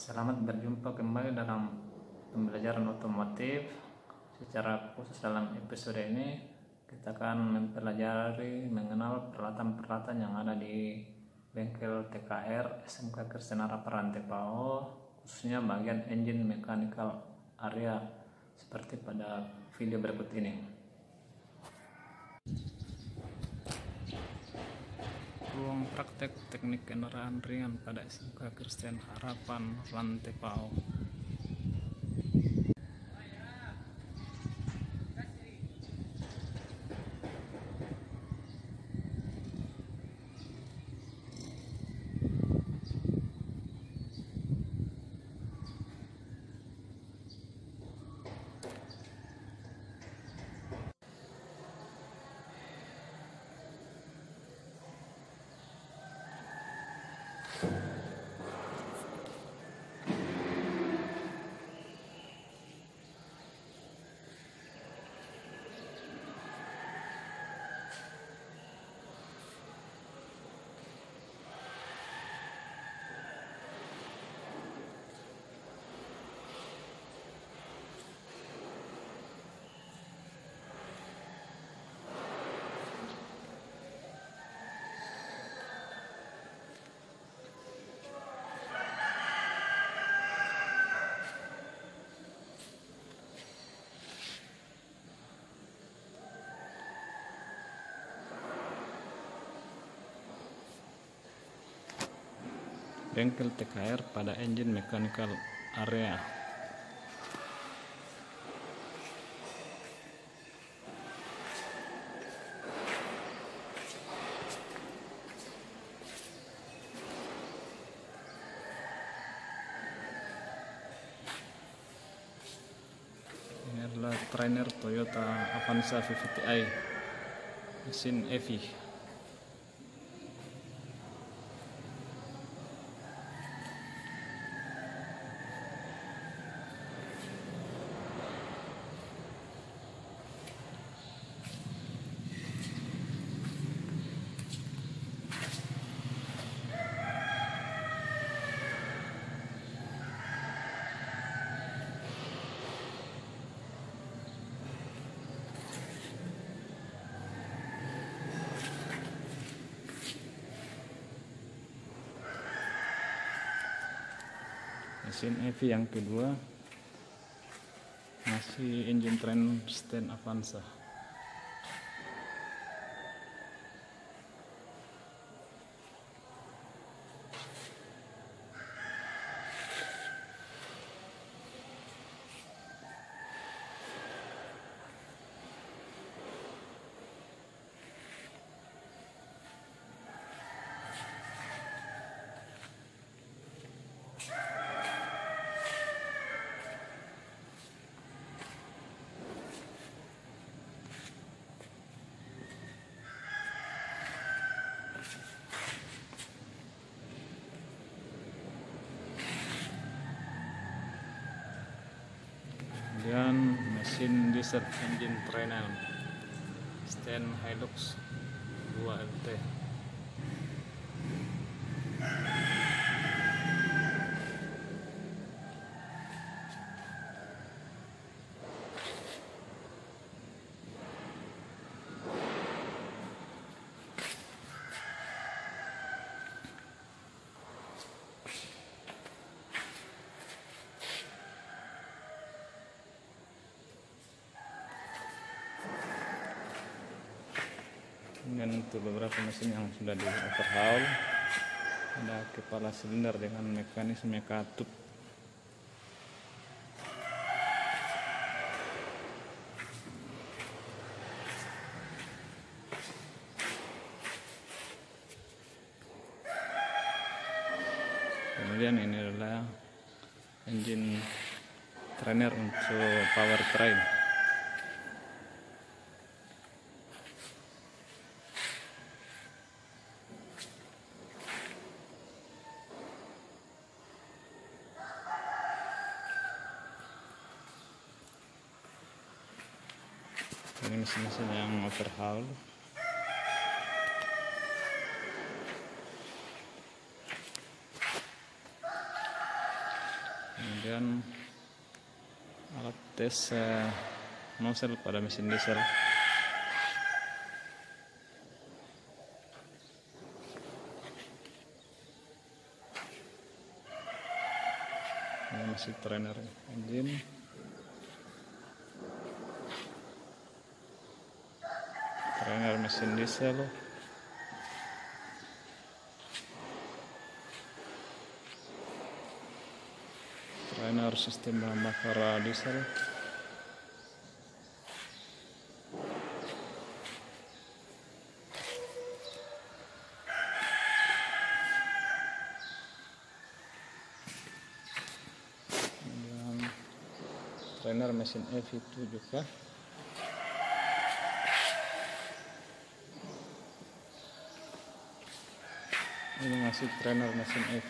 Selamat berjumpa kembali dalam pembelajaran otomotif. Secara khusus dalam episode ini kita akan mempelajari mengenal peralatan-peralatan yang ada di bengkel TKR SMK Kristen Harapan Tepao, khususnya bagian engine mechanical area seperti pada video berikut ini. Ruang praktek teknik kendaraan ringan pada SMK Kristen Harapan Rantepao. Bengkel TKR pada engine mechanical area. Ini adalah trainer Toyota Avanza VVTi mesin EV. Mesin EV yang kedua masih engine train Sten Avanza. Kemudian mesin diesel engine trainer Sten Hilux 2LT. Dan untuk beberapa mesin yang sudah di overhaul, ada kepala silinder dengan mekanisme katup. Kemudian ini adalah engine trainer untuk powertrain. Ini mesin-mesin yang overhaul. Kemudian alat tes nozzle pada mesin diesel. Ini masih trainer engine. Trainer mesin diesel. Trainer sistem bahan bakar diesel. Dan trainer mesin EV itu juga. Ini masih trainer mesin EV.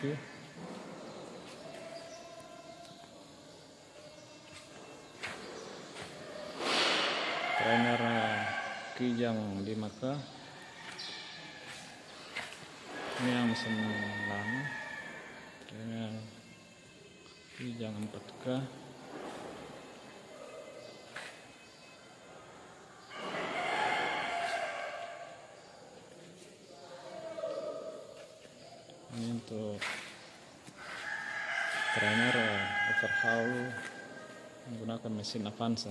Trainer Kijang 5K. Ini yang mesin lama. Trainer Kijang 4K. Ini untuk trainer overhaul menggunakan mesin Avanza.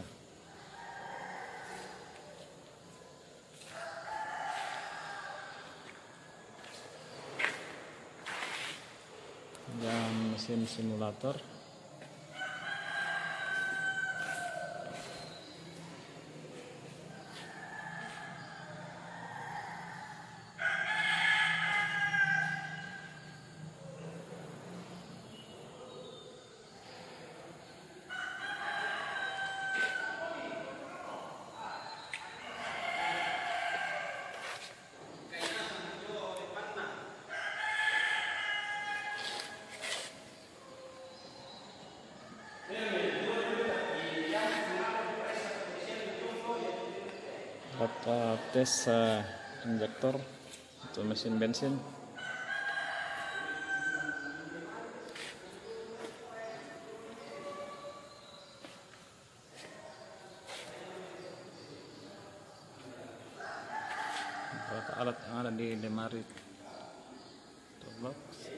Dan mesin simulator. Alat tes injektor untuk mesin bensin. Beberapa alat yang ada di lemari toolbox.